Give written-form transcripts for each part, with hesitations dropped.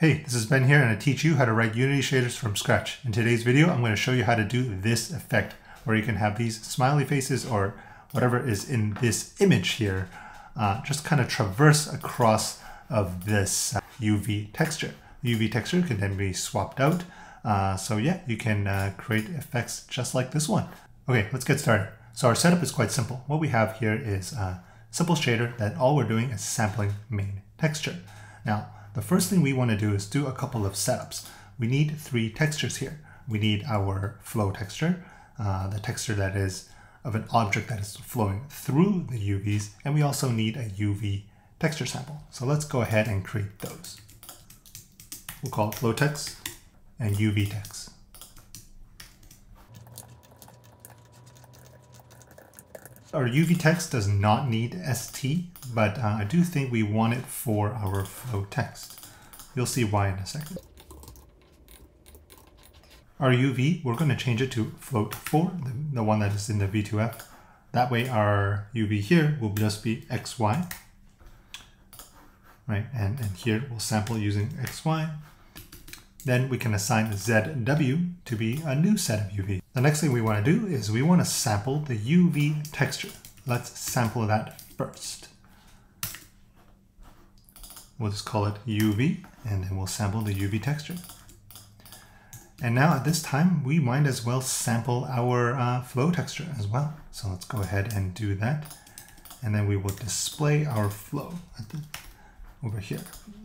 Hey, this is Ben here and I teach you how to write Unity shaders from scratch. In today's video, I'm going to show you how to do this effect where you can have these smiley faces or whatever is in this image here just kind of traverse across of this UV texture. The UV texture can then be swapped out. So yeah, you can create effects just like this one. Okay, let's get started. So our setup is quite simple. What we have here is a simple shader that all we're doing is sampling main texture. Now, the first thing we want to do is do a couple of setups. We need three textures here. We need our flow texture, the texture that is of an object that is flowing through the UVs, and we also need a UV texture sample. So let's go ahead and create those. We'll call it flow text and UV text. Our UV text does not need ST, but I do think we want it for our flow text. You'll see why in a second. Our UV, we're going to change it to float 4, the one that is in the V2F. That way our UV here will just be XY. Right, and here we'll sample using XY. Then we can assign ZW to be a new set of UV. The next thing we want to do is we want to sample the UV texture. Let's sample that first. We'll just call it UV, and then we'll sample the UV texture. And now at this time, we might as well sample our flow texture as well. So let's go ahead and do that. And then we will display our flow over here.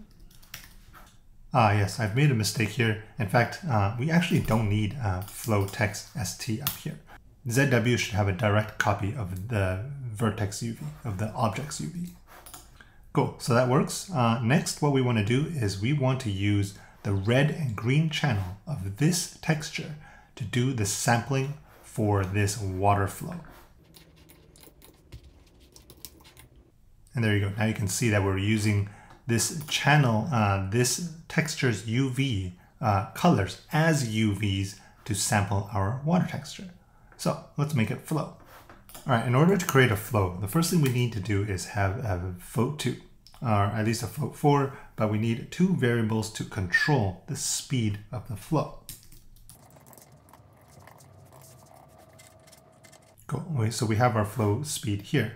Yes, I've made a mistake here. In fact, we actually don't need flow text ST up here. ZW should have a direct copy of the vertex UV, of the object's UV. Cool, so that works. Next, what we want to do is we want to use the red and green channel of this texture to do the sampling for this water flow. And there you go. Now you can see that we're using this channel, this texture's UV colors as UVs to sample our water texture. So let's make it flow. All right, in order to create a flow, the first thing we need to do is have a float 2, or at least a float 4, but we need two variables to control the speed of the flow. Cool, so we have our flow speed here.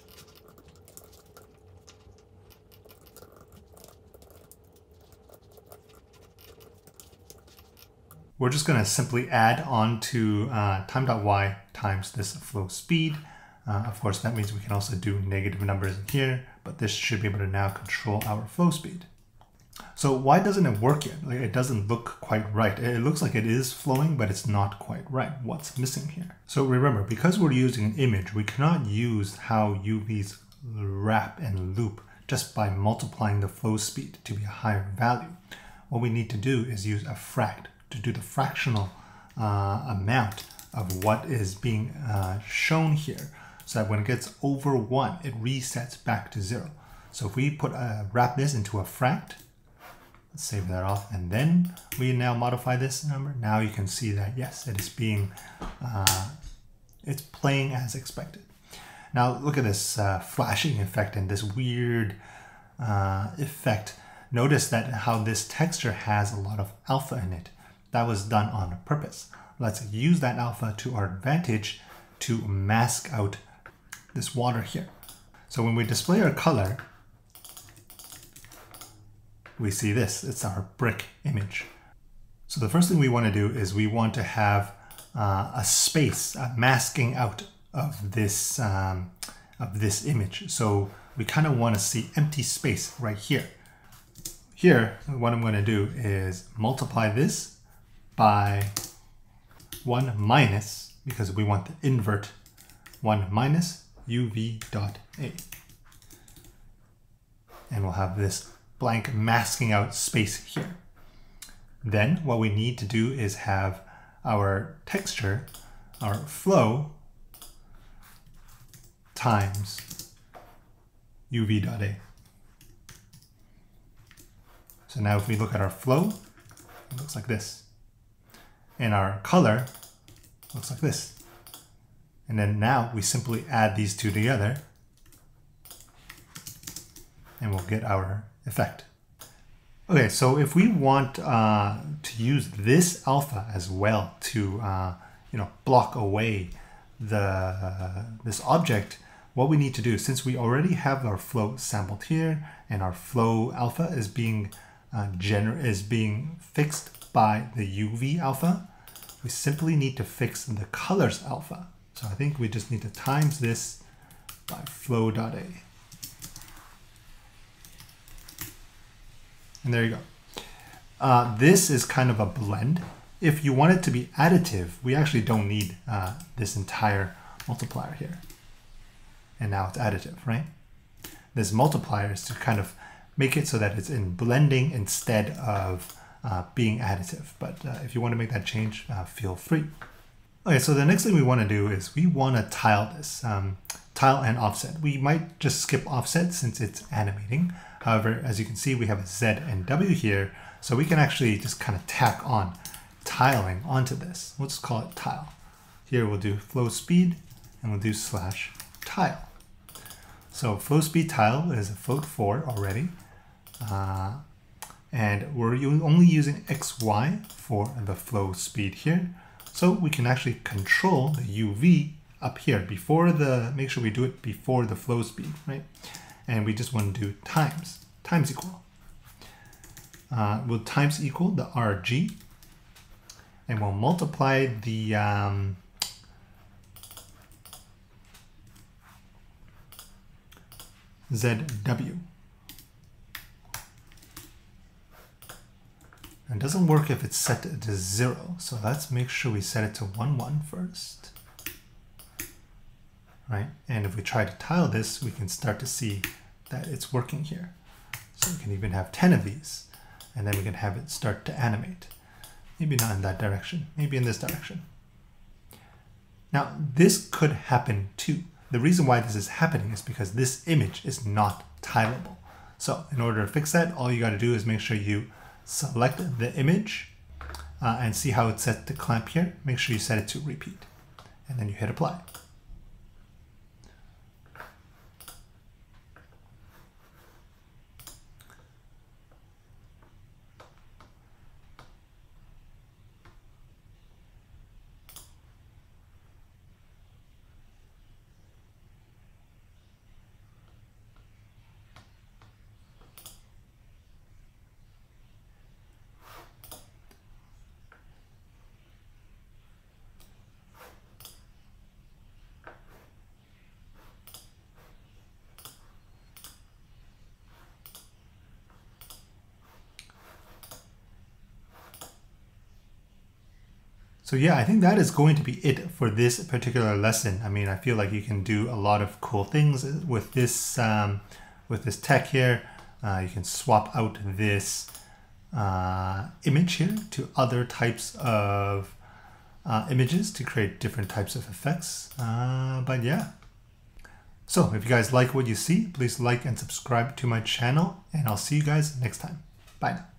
We're just going to simply add on to time.y times this flow speed. Of course, that means we can also do negative numbers in here, but this should be able to now control our flow speed. So why doesn't it work yet? Like, it doesn't look quite right. It looks like it is flowing, but it's not quite right. What's missing here? So remember, because we're using an image, we cannot use how UVs wrap and loop just by multiplying the flow speed to be a higher value. What we need to do is use a fract to do the fractional amount of what is being shown here, so that when it gets over 1, it resets back to 0. So if we wrap this into a fract, let's save that off, and then we now modify this number. Now you can see that yes, it is being, it's playing as expected. Now look at this flashing effect and this weird effect. Notice that how this texture has a lot of alpha in it. That was done on purpose. Let's use that alpha to our advantage to mask out this water here. So when we display our color, we see this. It's our brick image. So the first thing we want to do is we want to have a space, a masking out of this image. So we kind of want to see empty space right here. Here, what I'm going to do is multiply this by 1 minus, because we want to invert 1 minus UV.A. And we'll have this blank masking out space here. Then what we need to do is have our texture, our flow, times UV.A. So now if we look at our flow, it looks like this. And our color looks like this. And then now we simply add these two together and we'll get our effect. Okay, so if we want to use this alpha as well to block away this object, what we need to do, since we already have our flow sampled here and our flow alpha is being fixed by the UV alpha, we simply need to fix the colors alpha. So I think we just need to times this by flow.a. And there you go. This is kind of a blend. If you want it to be additive, we actually don't need this entire multiplier here. And now it's additive, right? This multiplier is to kind of make it so that it's in blending instead of being additive. But if you want to make that change, feel free. Okay, so the next thing we want to do is we want to tile this, tile and offset. We might just skip offset since it's animating. However, as you can see, we have a Z and W here, so we can actually just kind of tack on tiling onto this. We'll just call it tile. Here we'll do flow speed and we'll do /tile. So flow speed tile is a float 4 already. And we're only using XY for the flow speed here. So we can actually control the UV up here before make sure we do it before the flow speed, right? And we just want to do times equal. We'll times equal the RG, and we'll multiply the ZW. It doesn't work if it's set to 0, so let's make sure we set it to 1, 1 first. Right? And if we try to tile this, we can start to see that it's working here. So we can even have 10 of these, and then we can have it start to animate. Maybe not in that direction, maybe in this direction. Now, this could happen too. The reason why this is happening is because this image is not tileable. So in order to fix that, all you got to do is make sure you select the image and see how it's set to clamp here. Make sure you set it to repeat, and then you hit apply. So yeah, I think that is going to be it for this particular lesson. I mean, I feel like you can do a lot of cool things with this tech here. You can swap out this image here to other types of images to create different types of effects. But yeah. So if you guys like what you see, please like and subscribe to my channel, and I'll see you guys next time. Bye now.